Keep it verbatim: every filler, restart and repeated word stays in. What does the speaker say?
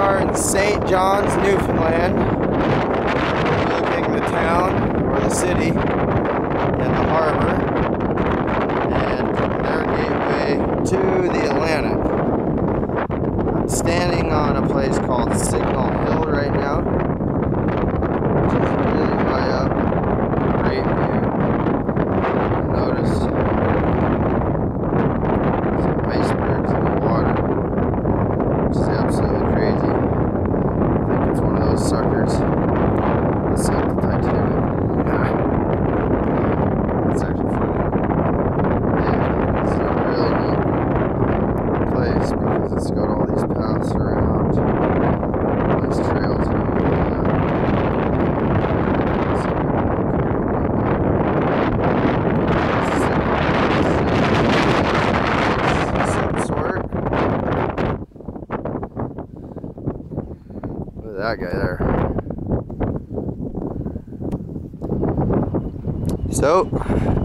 are in Saint John's, Newfoundland, overlooking the town, or the city, and the harbor, and their gateway to the Atlantic. I'm standing on a place called Signal Hill right now, which is really high up. Great view. Notice some icebergs in the water, which is absolutely crazy. I think it's one of those suckers. It's like the Titanic. It's actually funny. Yeah, it's a really neat place because it's got all these paths around, all these trails and everything like that. Look at that guy there. So